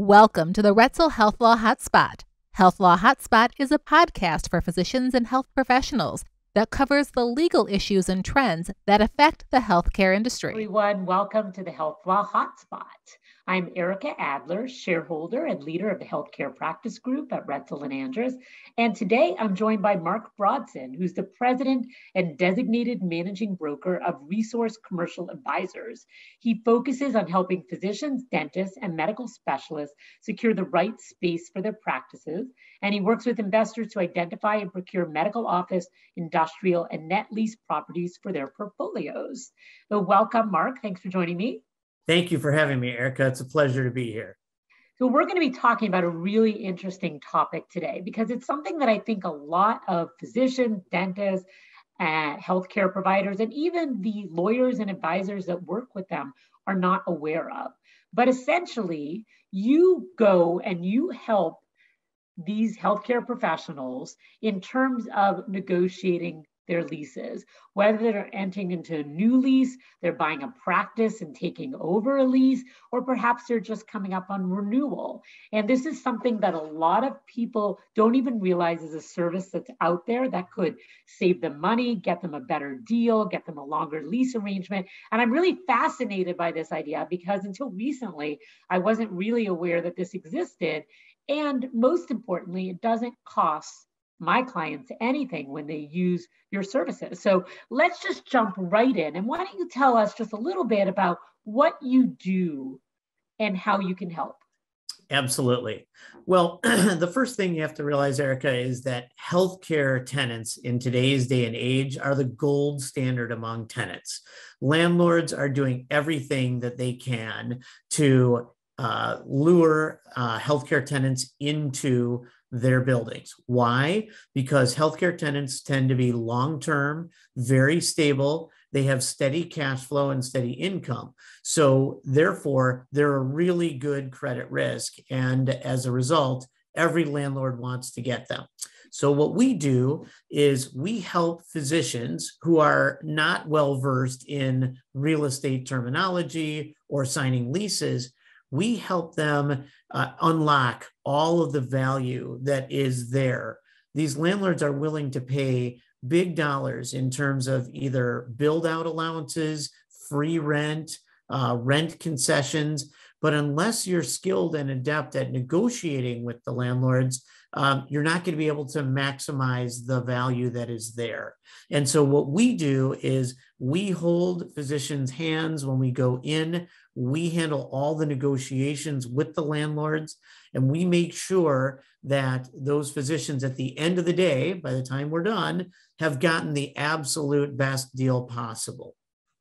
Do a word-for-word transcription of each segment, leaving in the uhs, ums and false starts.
Welcome to the Retzel Health Law Hotspot. Health Law Hotspot is a podcast for physicians and health professionals that covers the legal issues and trends that affect the healthcare industry. Everyone, welcome to the Health Law Hotspot. I'm Erica Adler, shareholder and leader of the Healthcare Practice Group at Retzel and Andrus. And today I'm joined by Mark Brodson, who's the president and designated managing broker of Resource Commercial Advisors. He focuses on helping physicians, dentists, and medical specialists secure the right space for their practices. And he works with investors to identify and procure medical office, industrial, and net lease properties for their portfolios. So welcome, Mark. Thanks for joining me. Thank you for having me, Erica. It's a pleasure to be here. So we're going to be talking about a really interesting topic today because it's something that I think a lot of physicians, dentists, uh, healthcare providers, and even the lawyers and advisors that work with them are not aware of. But essentially, you go and you help these healthcare professionals in terms of negotiating their leases, whether they're entering into a new lease, they're buying a practice and taking over a lease, or perhaps they're just coming up on renewal. And this is something that a lot of people don't even realize is a service that's out there that could save them money, get them a better deal, get them a longer lease arrangement. And I'm really fascinated by this idea because until recently, I wasn't really aware that this existed. And most importantly, it doesn't cost my clients anything when they use your services. So let's just jump right in. And why don't you tell us just a little bit about what you do and how you can help? Absolutely. Well, the first thing you have to realize, Erica, is that healthcare tenants in today's day and age are the gold standard among tenants. Landlords are doing everything that they can to uh, lure uh, healthcare tenants into their buildings. Why? Because healthcare tenants tend to be long-term, very stable. They have steady cash flow and steady income. So therefore, they're a really good credit risk. And as a result, every landlord wants to get them. So what we do is we help physicians who are not well-versed in real estate terminology or signing leases. We help them uh, unlock all of the value that is there. These landlords are willing to pay big dollars in terms of either build out allowances, free rent, uh, rent concessions. But unless you're skilled and adept at negotiating with the landlords, um, you're not going to be able to maximize the value that is there. And so what we do is we hold physicians' hands when we go in. We handle all the negotiations with the landlords, and we make sure that those physicians at the end of the day, by the time we're done, have gotten the absolute best deal possible.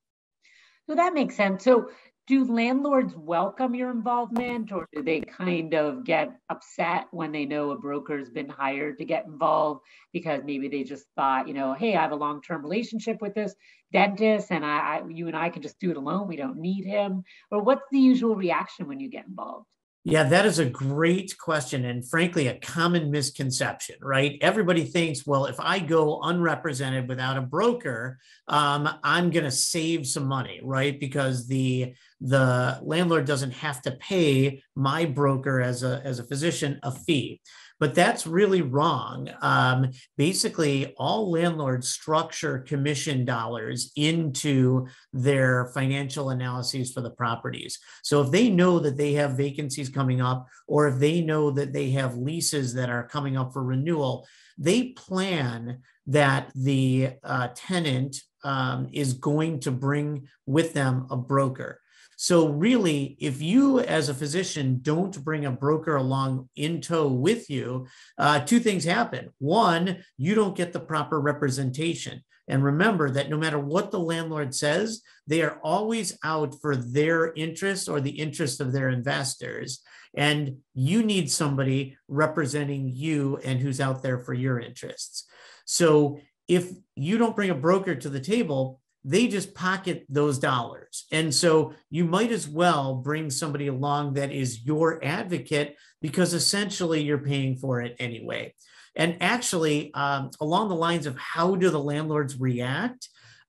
So that makes sense. So do landlords welcome your involvement, or do they kind of get upset when they know a broker's been hired to get involved because maybe they just thought, you know, hey, I have a long-term relationship with this dentist and I, I you and I can just do it alone. We don't need him. Or what's the usual reaction when you get involved? Yeah, that is a great question. And frankly, a common misconception, right? Everybody thinks, well, if I go unrepresented without a broker, um, I'm going to save some money, right? Because the the landlord doesn't have to pay my broker as a, as a physician a fee. But that's really wrong. Um, basically, all landlords structure commission dollars into their financial analyses for the properties. So if they know that they have vacancies coming up, or if they know that they have leases that are coming up for renewal, they plan that the uh, tenant um, is going to bring with them a broker. So really, if you as a physician don't bring a broker along in tow with you, uh, two things happen. One, you don't get the proper representation. And remember that no matter what the landlord says, they are always out for their interests or the interest of their investors. And you need somebody representing you and who's out there for your interests. So if you don't bring a broker to the table, they just pocket those dollars. And so you might as well bring somebody along that is your advocate because essentially you're paying for it anyway. And actually, um, along the lines of how do the landlords react,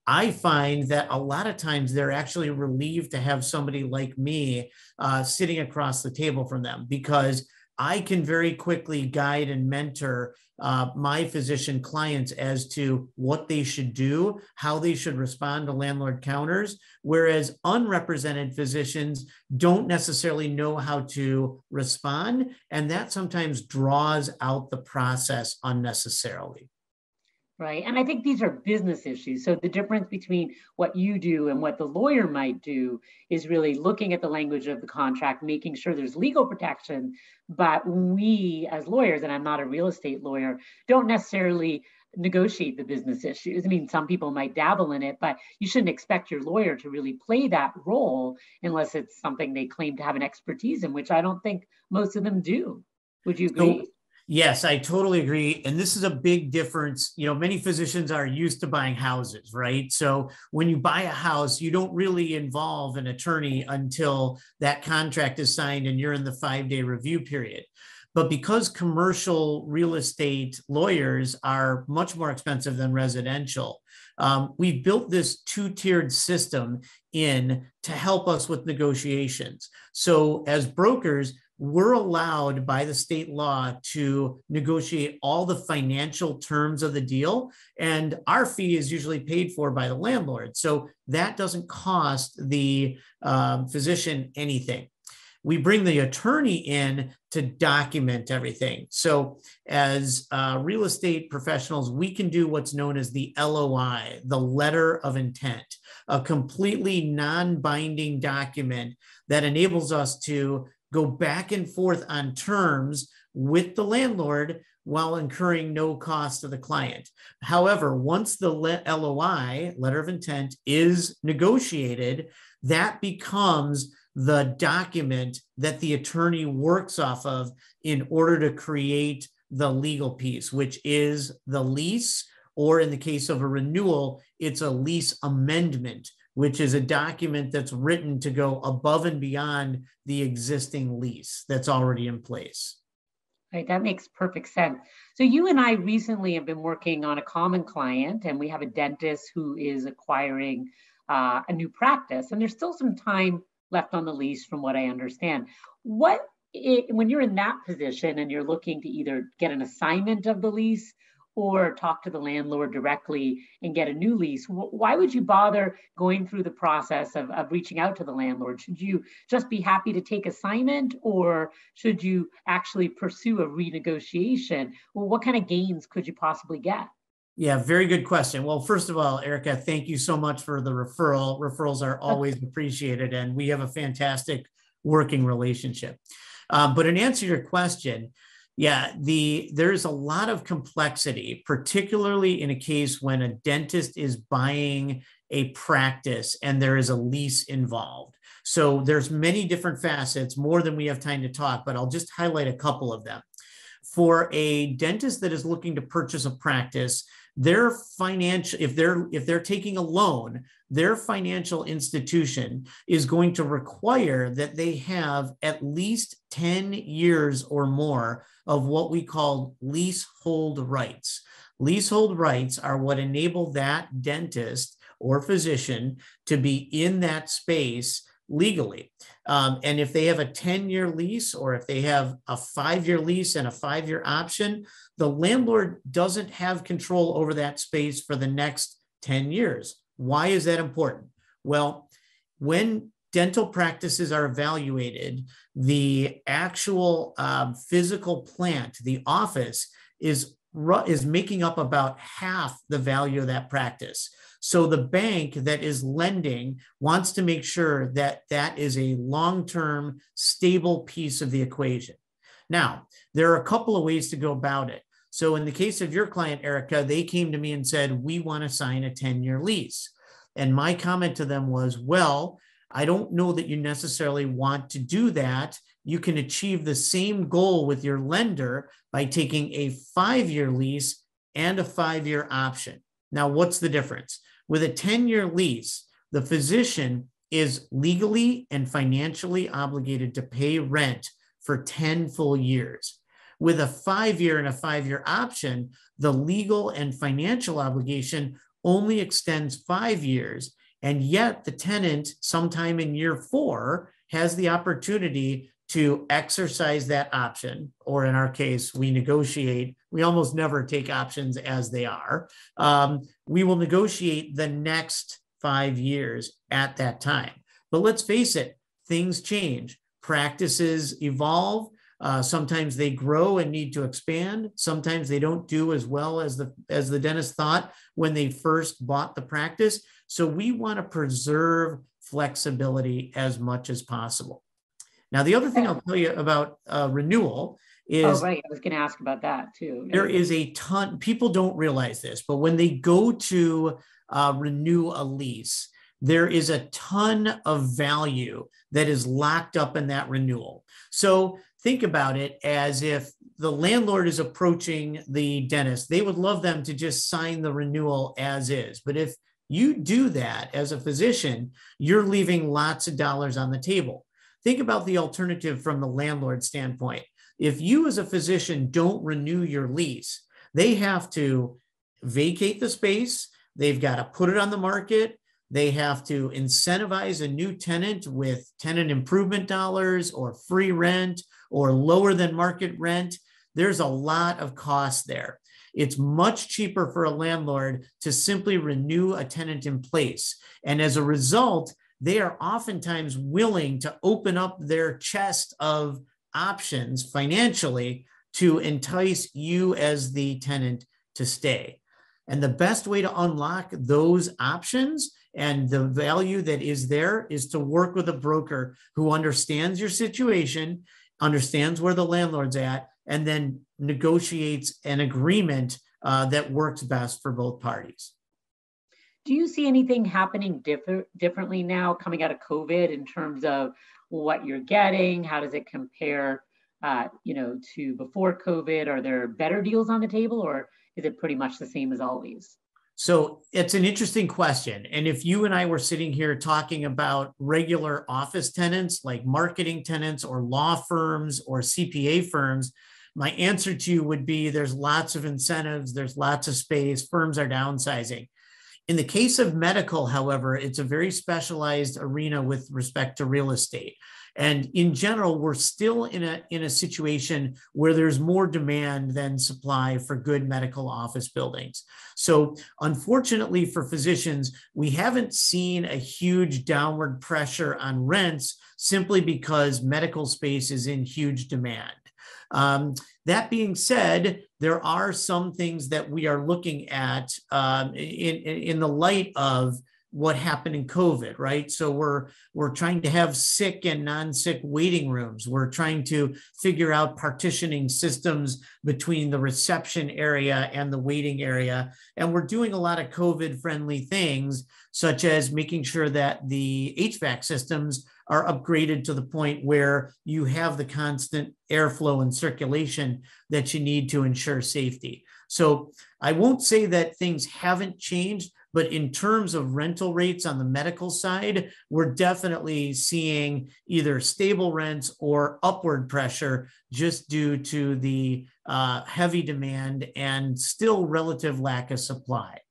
I find that a lot of times they're actually relieved to have somebody like me uh, sitting across the table from them, because I can very quickly guide and mentor uh, my physician clients as to what they should do, how they should respond to landlord counters, whereas unrepresented physicians don't necessarily know how to respond, and that sometimes draws out the process unnecessarily. Right. And I think these are business issues. So the difference between what you do and what the lawyer might do is really looking at the language of the contract, making sure there's legal protection. But we as lawyers, and I'm not a real estate lawyer, don't necessarily negotiate the business issues. I mean, some people might dabble in it, but you shouldn't expect your lawyer to really play that role unless it's something they claim to have an expertise in, which I don't think most of them do. Would you agree? So, yes, I totally agree. And this is a big difference. You know, many physicians are used to buying houses, right? So when you buy a house, you don't really involve an attorney until that contract is signed and you're in the five-day review period. But because commercial real estate lawyers are much more expensive than residential, um, we've built this two-tiered system in to help us with negotiations. So as brokers, we're allowed by the state law to negotiate all the financial terms of the deal, and our fee is usually paid for by the landlord. So that doesn't cost the um, physician anything. We bring the attorney in to document everything. So as uh, real estate professionals, we can do what's known as the L O I, the letter of intent, a completely non-binding document that enables us to go back and forth on terms with the landlord while incurring no cost to the client. However, once the L O I, letter of intent, is negotiated, that becomes the document that the attorney works off of in order to create the legal piece, which is the lease, or in the case of a renewal, it's a lease amendment, which is a document that's written to go above and beyond the existing lease that's already in place. Right, that makes perfect sense. So you and I recently have been working on a common client, and we have a dentist who is acquiring uh, a new practice, and there's still some time left on the lease from what I understand. What, it, when you're in that position and you're looking to either get an assignment of the lease or talk to the landlord directly and get a new lease, why would you bother going through the process of, of reaching out to the landlord? Should you just be happy to take assignment, or should you actually pursue a renegotiation? Well, what kind of gains could you possibly get? Yeah, very good question. Well, first of all, Erica, thank you so much for the referral. Referrals are always appreciated, and we have a fantastic working relationship. Uh, but in answer to your question, yeah, the there's a lot of complexity, particularly in a case when a dentist is buying a practice and there is a lease involved. So there's many different facets, more than we have time to talk, but I'll just highlight a couple of them. For a dentist that is looking to purchase a practice, their financial, if they're if they're taking a loan, their financial institution is going to require that they have at least ten years or more of what we call leasehold rights. Leasehold rights are what enable that dentist or physician to be in that space legally. Um, and if they have a ten-year lease, or if they have a five-year lease and a five-year option, the landlord doesn't have control over that space for the next ten years. Why is that important? Well, when dental practices are evaluated, the actual um, physical plant, the office, is, is making up about half the value of that practice. So the bank that is lending wants to make sure that that is a long-term, stable piece of the equation. Now, there are a couple of ways to go about it. So in the case of your client, Erica, they came to me and said, we want to sign a ten-year lease. And my comment to them was, well, I don't know that you necessarily want to do that. You can achieve the same goal with your lender by taking a five-year lease and a five-year option. Now, what's the difference? With a ten-year lease, the physician is legally and financially obligated to pay rent for ten full years. With a five-year and a five-year option, the legal and financial obligation only extends five years. And yet the tenant, sometime in year four, has the opportunity to exercise that option, or in our case, we negotiate. We almost never take options as they are. Um, we will negotiate the next five years at that time. But let's face it, things change. Practices evolve. Uh, sometimes they grow and need to expand. Sometimes they don't do as well as the, as the dentist thought when they first bought the practice. So we want to preserve flexibility as much as possible. Now, the other thing I'll tell you about uh, renewal is— Oh, right. I was going to ask about that too. There is a ton, people don't realize this, but when they go to uh, renew a lease, there is a ton of value that is locked up in that renewal. So think about it as if the landlord is approaching the dentist. They would love them to just sign the renewal as is. But if you do that as a physician, you're leaving lots of dollars on the table. Think about the alternative from the landlord standpoint. If you as a physician don't renew your lease, they have to vacate the space. They've got to put it on the market. They have to incentivize a new tenant with tenant improvement dollars or free rent or lower than market rent. There's a lot of cost there. It's much cheaper for a landlord to simply renew a tenant in place. And as a result, they are oftentimes willing to open up their chest of options financially to entice you as the tenant to stay. And the best way to unlock those options and the value that is there is to work with a broker who understands your situation, understands where the landlord's at, and then negotiates an agreement uh, that works best for both parties. Do you see anything happening differ differently now coming out of COVID in terms of what you're getting? How does it compare, uh, you know, to before COVID? Are there better deals on the table, or is it pretty much the same as always? So it's an interesting question. And if you and I were sitting here talking about regular office tenants, like marketing tenants or law firms or C P A firms, my answer to you would be there's lots of incentives, there's lots of space, firms are downsizing. In the case of medical, however, it's a very specialized arena with respect to real estate. And in general, we're still in a, in a situation where there's more demand than supply for good medical office buildings. So unfortunately for physicians, we haven't seen a huge downward pressure on rents simply because medical space is in huge demand. Um, that being said, there are some things that we are looking at um, in, in the light of what happened in COVID, right? So we're, we're trying to have sick and non-sick waiting rooms. We're trying to figure out partitioning systems between the reception area and the waiting area. And we're doing a lot of COVID-friendly things, such as making sure that the H V A C systems are upgraded to the point where you have the constant airflow and circulation that you need to ensure safety. So I won't say that things haven't changed, but in terms of rental rates on the medical side, we're definitely seeing either stable rents or upward pressure just due to the uh, heavy demand and still relative lack of supply.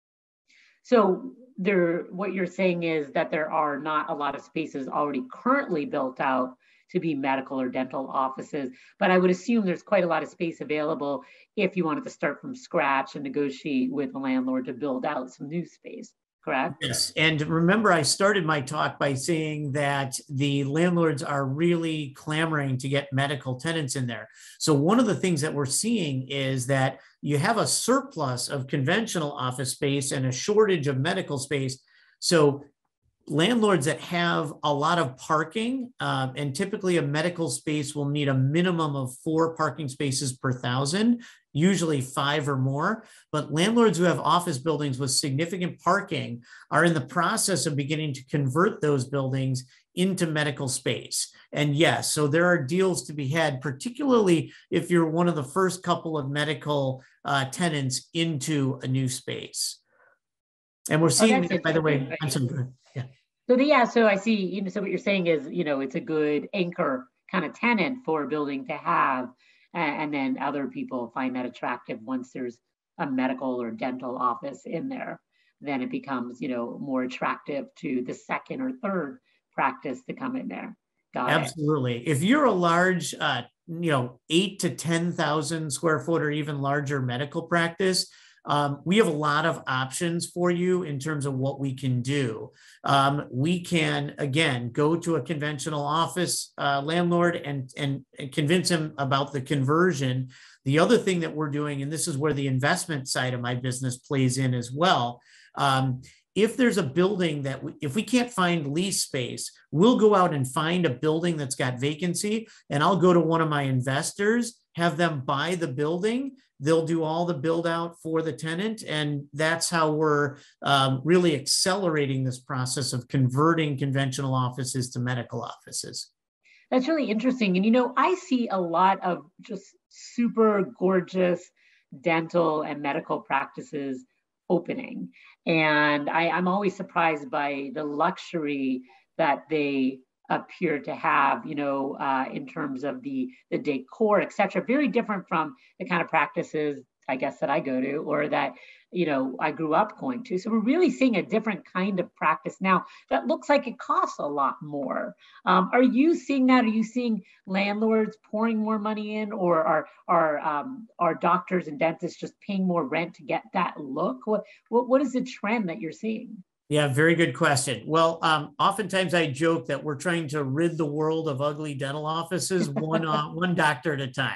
So there, what you're saying is that there are not a lot of spaces already currently built out to be medical or dental offices, but I would assume there's quite a lot of space available if you wanted to start from scratch and negotiate with the landlord to build out some new space, correct? Yes, and remember I started my talk by saying that the landlords are really clamoring to get medical tenants in there. So one of the things that we're seeing is that you have a surplus of conventional office space and a shortage of medical space. So landlords that have a lot of parking, um, and typically a medical space will need a minimum of four parking spaces per thousand, usually five or more. But landlords who have office buildings with significant parking are in the process of beginning to convert those buildings into medical space. And yes, so there are deals to be had, particularly if you're one of the first couple of medical uh, tenants into a new space. And we're seeing, oh, by the way, right. I'm sorry, yeah. So the, yeah, so I see, you know, so what you're saying is, you know, it's a good anchor kind of tenant for a building to have, and, and then other people find that attractive once there's a medical or dental office in there. then it becomes, you know, more attractive to the second or third practice to come in there. Got it. Absolutely. If you're a large, uh, you know, eight to ten thousand square foot or even larger medical practice, um, we have a lot of options for you in terms of what we can do. Um, we can, again, go to a conventional office uh, landlord and, and, and convince him about the conversion. The other thing that we're doing, and this is where the investment side of my business plays in as well. Um, if there's a building that, we, if we can't find lease space, we'll go out and find a building that's got vacancy, and I'll go to one of my investors, have them buy the building. They'll do all the build out for the tenant. And that's how we're um, really accelerating this process of converting conventional offices to medical offices. That's really interesting. And, you know, I see a lot of just super gorgeous dental and medical practices opening. And I, I'm always surprised by the luxury that they appear to have, you know, uh, in terms of the, the decor, et cetera. Very different from the kind of practices, I guess, that I go to or that, you know, I grew up going to. So we're really seeing a different kind of practice now that looks like it costs a lot more. Um, are you seeing that? Are you seeing landlords pouring more money in, or are, are, um, are doctors and dentists just paying more rent to get that look? What, what, what is the trend that you're seeing? Yeah, very good question. Well, um, oftentimes I joke that we're trying to rid the world of ugly dental offices one, uh, one doctor at a time.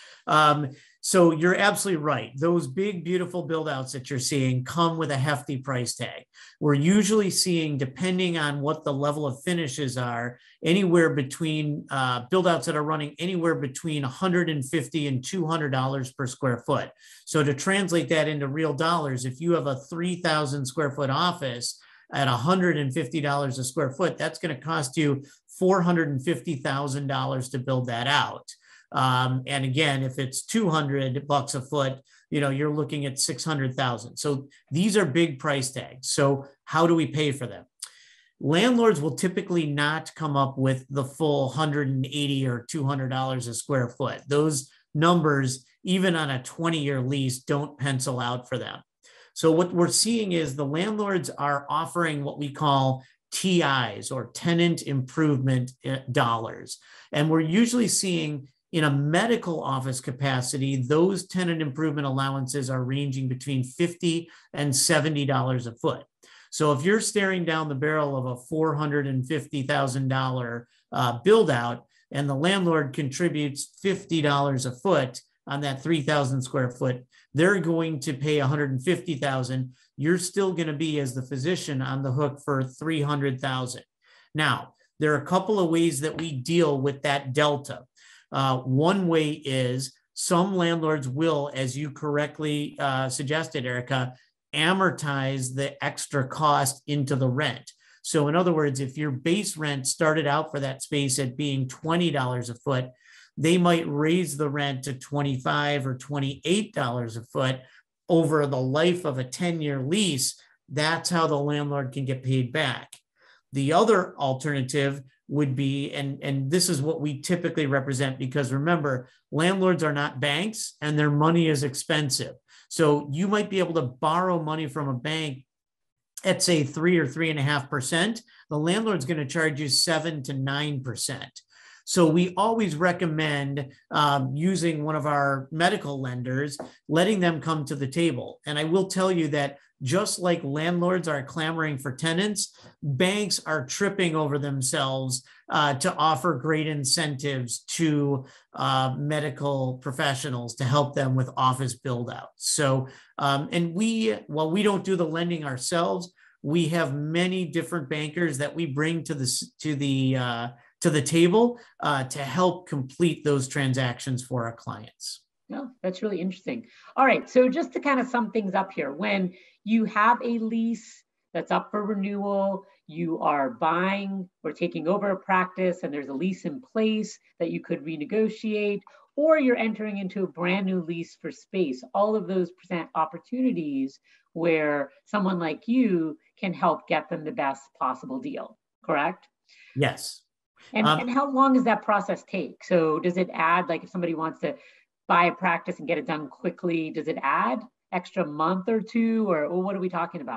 Um, so you're absolutely right. Those big, beautiful build outs that you're seeing come with a hefty price tag. We're usually seeing, depending on what the level of finishes are, anywhere between uh, build outs that are running anywhere between one hundred fifty dollars and two hundred dollars per square foot. So to translate that into real dollars, if you have a three thousand square foot office at one hundred fifty dollars a square foot, that's going to cost you four hundred fifty thousand dollars to build that out. Um, and again, if it's two hundred bucks a foot, you know, you're looking at six hundred thousand. So these are big price tags. So how do we pay for them? Landlords will typically not come up with the full one hundred eighty or two hundred dollars a square foot. Those numbers, even on a twenty year lease, don't pencil out for them. So what we're seeing is the landlords are offering what we call T Is, or tenant improvement dollars. And we're usually seeing, in a medical office capacity, those tenant improvement allowances are ranging between fifty dollars and seventy dollars a foot. So if you're staring down the barrel of a four hundred fifty thousand dollars uh, build out, and the landlord contributes fifty dollars a foot on that three thousand square foot, they're going to pay one hundred fifty thousand dollars. You're still going to be, as the physician, on the hook for three hundred thousand dollars. Now, there are a couple of ways that we deal with that delta. Uh, one way is some landlords will, as you correctly uh, suggested, Erica, amortize the extra cost into the rent. So in other words, if your base rent started out for that space at being twenty dollars a foot, they might raise the rent to twenty-five dollars or twenty-eight dollars a foot over the life of a ten year lease. That's how the landlord can get paid back. The other alternative would be, and, and this is what we typically represent, because remember, landlords are not banks and their money is expensive. So you might be able to borrow money from a bank at, say, three or three and a half percent. The landlord's going to charge you seven to nine percent. So we always recommend um, using one of our medical lenders, letting them come to the table. And I will tell you that just like landlords are clamoring for tenants, banks are tripping over themselves uh, to offer great incentives to uh, medical professionals to help them with office build out. So, um, and we, while we don't do the lending ourselves, we have many different bankers that we bring to the, to the, uh, to the table uh, to help complete those transactions for our clients. No, that's really interesting. All right, so just to kind of sum things up here, when you have a lease that's up for renewal, you are buying or taking over a practice and there's a lease in place that you could renegotiate, or you're entering into a brand new lease for space. All of those present opportunities where someone like you can help get them the best possible deal, correct? Yes. And, um, and how long does that process take? So does it add, like if somebody wants to buy a practice and get it done quickly, does it add extra month or two, or, or what are we talking about?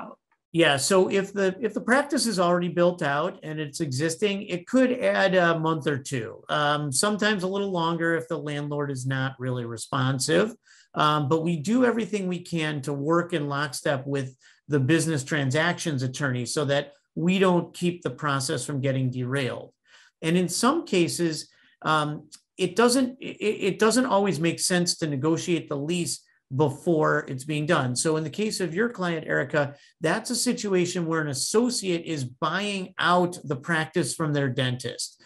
Yeah, so if the if the practice is already built out and it's existing, it could add a month or two. Um, sometimes a little longer if the landlord is not really responsive. Um, but we do everything we can to work in lockstep with the business transactions attorney so that we don't keep the process from getting derailed. And in some cases, um, it doesn't it, it doesn't always make sense to negotiate the lease before it's being done. So in the case of your client, Erica, that's a situation where an associate is buying out the practice from their dentist.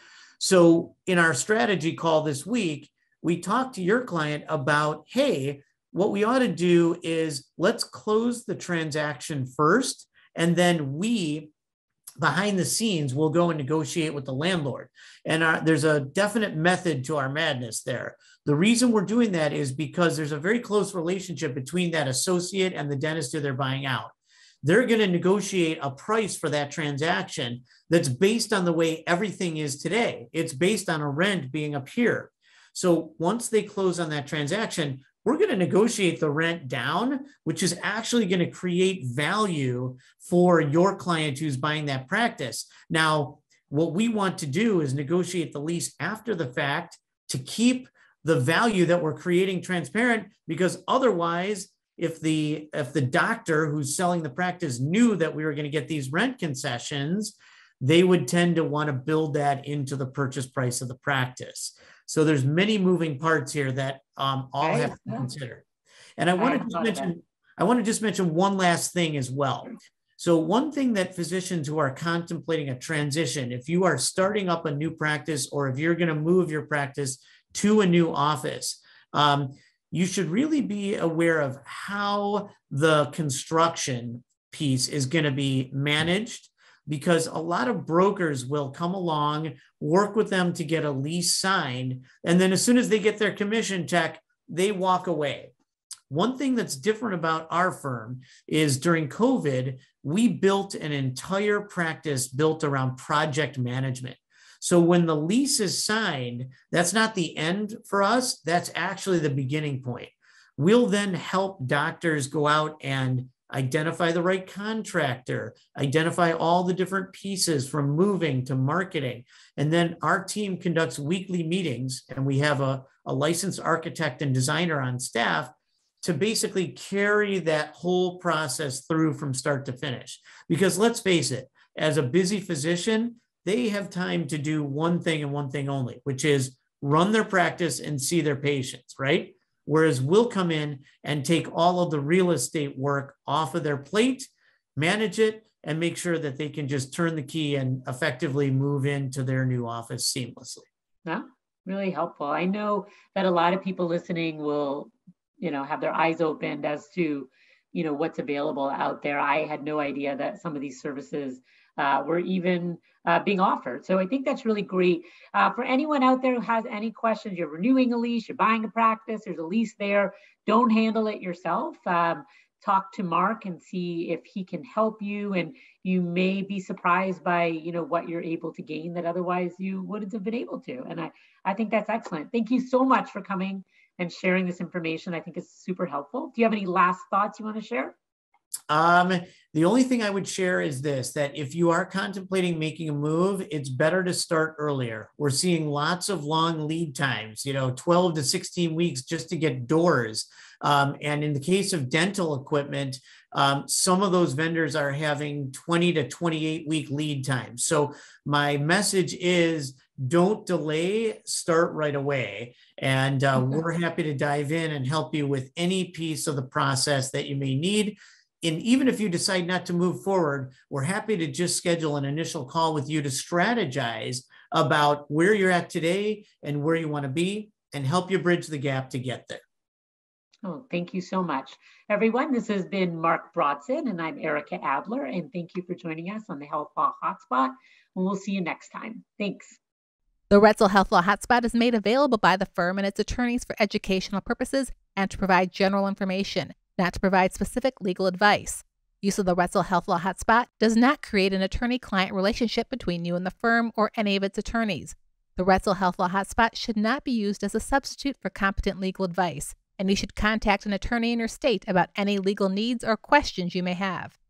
So in our strategy call this week, we talked to your client about, hey, what we ought to do is let's close the transaction first, and then we behind the scenes, we'll go and negotiate with the landlord. And our, there's a definite method to our madness there. The reason we're doing that is because there's a very close relationship between that associate and the dentist who they're buying out. They're going to negotiate a price for that transaction that's based on the way everything is today. It's based on a rent being up here. So once they close on that transaction, we're going to negotiate the rent down, which is actually going to create value for your client who's buying that practice. Now, what we want to do is negotiate the lease after the fact to keep the value that we're creating transparent, because otherwise, if the if the doctor who's selling the practice knew that we were going to get these rent concessions, they would tend to want to build that into the purchase price of the practice. So there's many moving parts here that um, all Right. have to be Yeah. considered. And I want I to just thought of that. mention, I want to just mention one last thing as well. So one thing that physicians who are contemplating a transition, if you are starting up a new practice or if you're going to move your practice to a new office, um, you should really be aware of how the construction piece is going to be managed, because a lot of brokers will come along, work with them to get a lease signed, and then as soon as they get their commission check, they walk away. One thing that's different about our firm is during COVID, we built an entire practice built around project management. So when the lease is signed, that's not the end for us. That's actually the beginning point. We'll then help doctors go out and identify the right contractor, identify all the different pieces from moving to marketing. And then our team conducts weekly meetings, and we have a, a licensed architect and designer on staff to basically carry that whole process through from start to finish. Because let's face it, as a busy physician, they have time to do one thing and one thing only, which is run their practice and see their patients, right? Whereas we'll come in and take all of the real estate work off of their plate, manage it, and make sure that they can just turn the key and effectively move into their new office seamlessly. Yeah, really helpful. I know that a lot of people listening will, you know, have their eyes opened as to, you know, what's available out there. I had no idea that some of these services uh, were even uh, being offered. So I think that's really great. Uh, for anyone out there who has any questions, you're renewing a lease, you're buying a practice, there's a lease there, don't handle it yourself. Um, talk to Mark and see if he can help you, and you may be surprised by, you know, what you're able to gain that otherwise you wouldn't have been able to. And I, I think that's excellent. Thank you so much for coming and sharing this information. I think it's super helpful. Do you have any last thoughts you want to share? Um, the only thing I would share is this, that if you are contemplating making a move, it's better to start earlier. We're seeing lots of long lead times, you know, twelve to sixteen weeks just to get doors. Um, and in the case of dental equipment, um, some of those vendors are having twenty to twenty-eight week lead times. So my message is, don't delay, start right away. And uh, we're happy to dive in and help you with any piece of the process that you may need. And even if you decide not to move forward, we're happy to just schedule an initial call with you to strategize about where you're at today and where you want to be, and help you bridge the gap to get there. Oh, thank you so much. Everyone, this has been Mark Brodson, and I'm Erica Adler, and thank you for joining us on the Health Law Hotspot, and we'll see you next time. Thanks. The Retzel Health Law Hotspot is made available by the firm and its attorneys for educational purposes and to provide general information, not to provide specific legal advice. Use of the Retzel Health Law Hotspot does not create an attorney-client relationship between you and the firm or any of its attorneys. The Retzel Health Law Hotspot should not be used as a substitute for competent legal advice, and you should contact an attorney in your state about any legal needs or questions you may have.